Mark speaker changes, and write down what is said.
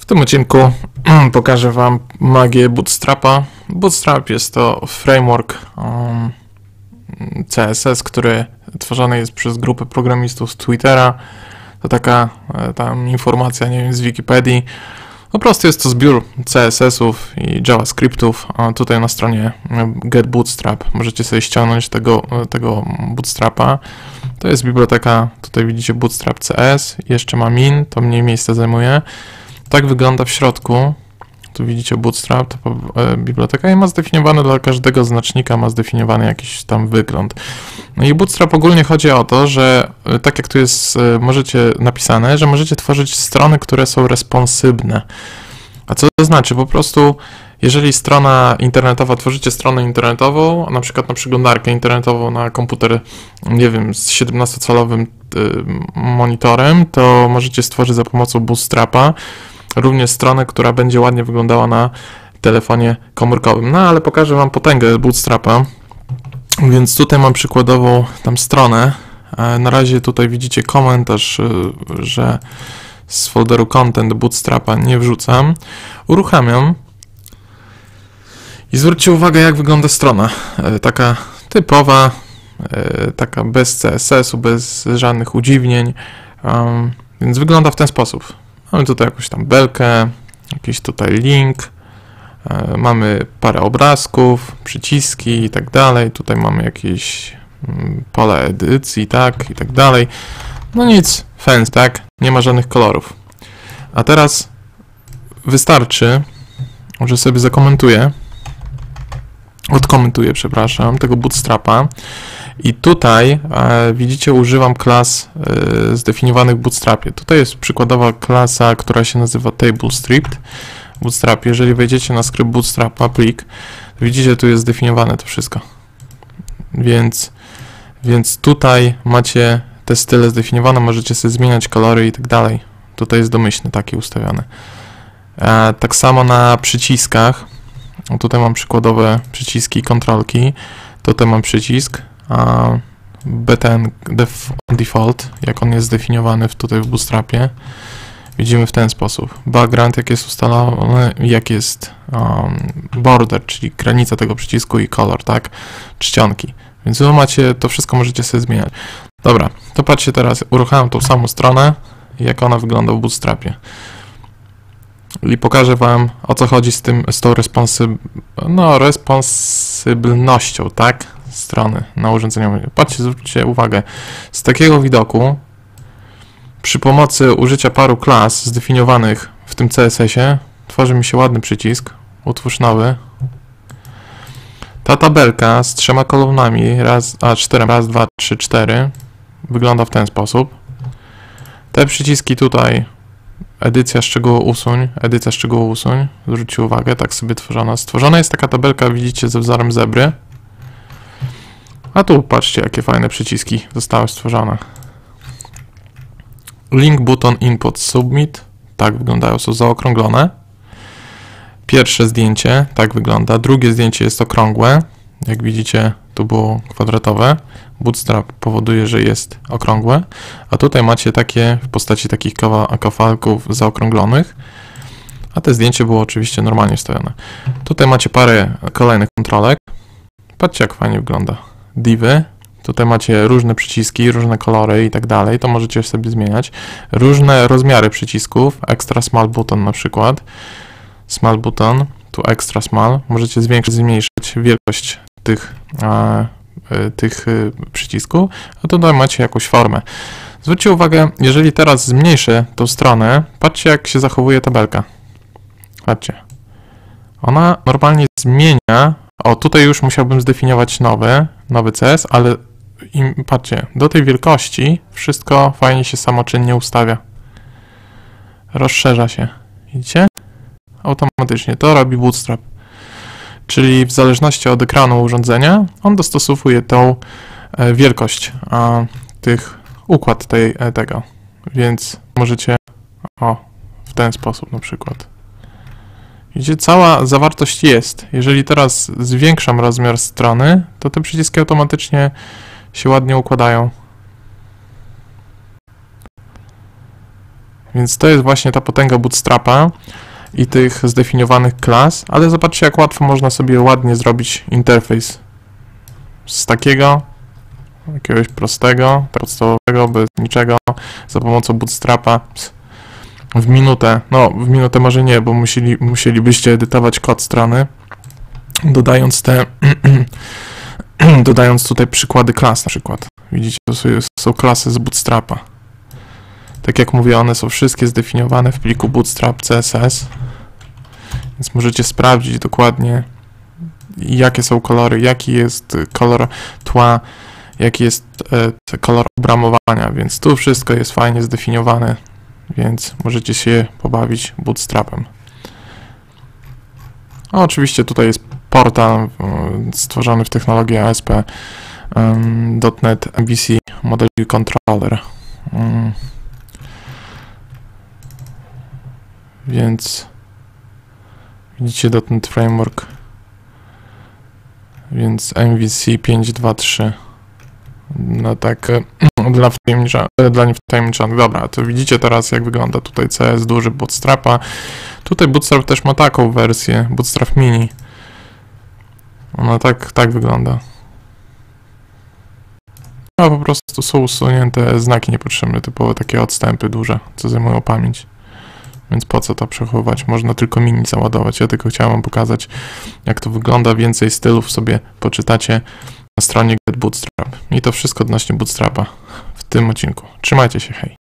Speaker 1: W tym odcinku pokażę Wam magię Bootstrapa. Bootstrap jest to framework CSS, który tworzony jest przez grupę programistów z Twittera. To taka tam informacja, nie wiem, z Wikipedii. Po prostu jest to zbiór CSS-ów i JavaScriptów. A tutaj na stronie Get Bootstrap możecie sobie ściągnąć tego Bootstrapa. To jest biblioteka, tutaj widzicie Bootstrap CS, jeszcze ma min, to mniej miejsca zajmuje. Tak wygląda w środku. Tu widzicie Bootstrap, to biblioteka i ma zdefiniowany dla każdego znacznika, ma zdefiniowany jakiś tam wygląd. No i Bootstrap ogólnie chodzi o to, że tak jak tu jest napisane, że możecie tworzyć strony, które są responsywne. A co to znaczy? Po prostu jeżeli strona internetowa, tworzycie stronę internetową, na przykład na przeglądarkę internetową na komputer, nie wiem, z 17-calowym monitorem, to możecie stworzyć za pomocą Bootstrapa również stronę, która będzie ładnie wyglądała na telefonie komórkowym. No ale pokażę Wam potęgę Bootstrapa. Więc tutaj mam przykładową tam stronę. Na razie tutaj widzicie komentarz, że z folderu content Bootstrapa nie wrzucam. Uruchamiam. I zwróćcie uwagę, jak wygląda strona. Taka typowa, taka bez CSS-u, bez żadnych udziwnień. Więc wygląda w ten sposób. Mamy tutaj jakąś tam belkę, jakiś tutaj link, mamy parę obrazków, przyciski i tak dalej. Tutaj mamy jakieś pole edycji, tak, i tak dalej. No nic, fancy, tak, nie ma żadnych kolorów. A teraz wystarczy, że sobie odkomentuję, przepraszam, tego Bootstrapa. I tutaj widzicie, używam klas zdefiniowanych w Bootstrapie. Tutaj jest przykładowa klasa, która się nazywa TableScript w Bootstrapie. Jeżeli wejdziecie na skrypt Bootstrapa, plik, to widzicie, tu jest zdefiniowane to wszystko. Więc tutaj macie te style zdefiniowane, możecie sobie zmieniać kolory i tak dalej. Tutaj jest domyślnie takie ustawione. Tak samo na przyciskach. Tutaj mam przykładowe przyciski, kontrolki. Tutaj mam przycisk button default, jak on jest zdefiniowany tutaj w Bootstrapie. Widzimy w ten sposób. Background, jak jest ustalony, jak jest border, czyli granica tego przycisku i kolor, tak? Czcionki. Więc wy macie, to wszystko możecie sobie zmieniać. Dobra, to patrzcie teraz, uruchamiam tą samą stronę, jak ona wygląda w Bootstrapie. I pokażę Wam, o co chodzi z tą responsywnością, tak? Strony na urządzeniu. Patrzcie, zwróćcie uwagę, z takiego widoku przy pomocy użycia paru klas zdefiniowanych w tym CSS-ie tworzy mi się ładny przycisk, utwórz nowy. Ta tabelka z 3 kolumnami, czterem, raz, dwa, trzy, 4 wygląda w ten sposób. Te przyciski tutaj, edycja szczegółu usuń, zwróćcie uwagę, tak sobie tworzona. Stworzona jest taka tabelka, widzicie, ze wzorem zebry. A tu patrzcie, jakie fajne przyciski zostały stworzone. Link button input submit, tak wyglądają, są zaokrąglone. Pierwsze zdjęcie, tak wygląda. Drugie zdjęcie jest okrągłe. Jak widzicie, tu było kwadratowe. Bootstrap powoduje, że jest okrągłe. A tutaj macie takie w postaci takich kawałków zaokrąglonych. A te zdjęcie było oczywiście normalnie stawione. Tutaj macie parę kolejnych kontrolek. Patrzcie, jak fajnie wygląda. Divy. Tutaj macie różne przyciski, różne kolory i tak dalej. To możecie sobie zmieniać. Różne rozmiary przycisków. Extra small button na przykład. Small button, tu extra small. Możecie zwiększyć, zmniejszyć wielkość tych przycisków. A tutaj macie jakąś formę. Zwróćcie uwagę, jeżeli teraz zmniejszę tą stronę, patrzcie, jak się zachowuje tabelka. Patrzcie. Ona normalnie zmienia. O, tutaj już musiałbym zdefiniować nowy CS, ale patrzcie, do tej wielkości wszystko fajnie się samoczynnie ustawia. Rozszerza się. Widzicie? Automatycznie. To robi Bootstrap. Czyli w zależności od ekranu urządzenia, on dostosowuje tą wielkość układ tego. Więc możecie w ten sposób na przykład. Widzicie, cała zawartość jest. Jeżeli teraz zwiększam rozmiar strony, to te przyciski automatycznie się ładnie układają. Więc to jest właśnie ta potęga Bootstrapa i tych zdefiniowanych klas, ale zobaczcie, jak łatwo można sobie ładnie zrobić interfejs z takiego, jakiegoś prostego, podstawowego, bez niczego, za pomocą Bootstrapa w minutę. No, w minutę może nie, bo musielibyście edytować kod strony, dodając tutaj przykłady klas na przykład. Widzicie, to są klasy z Bootstrapa. Tak jak mówię, one są wszystkie zdefiniowane w pliku Bootstrap CSS, więc możecie sprawdzić dokładnie, jakie są kolory, jaki jest kolor tła, jaki jest kolor obramowania, więc tu wszystko jest fajnie zdefiniowane, więc możecie się pobawić Bootstrapem. A oczywiście tutaj jest portal stworzony w technologii ASP.NET MVC Model View Controller. Więc widzicie .NET Framework, więc MVC 5.2.3. No tak, dla niewtajemniczonych. Dobra, to widzicie teraz, jak wygląda tutaj CS duży Bootstrapa. Tutaj Bootstrap też ma taką wersję, Bootstrap Mini. Ona tak wygląda. A po prostu są usunięte znaki niepotrzebne, typowo takie odstępy duże, co zajmują pamięć. Więc po co to przechowywać? Można tylko mini załadować. Ja tylko chciałem wam pokazać, jak to wygląda. Więcej stylów sobie poczytacie na stronie Get Bootstrap. I to wszystko odnośnie Bootstrapa w tym odcinku. Trzymajcie się, hej!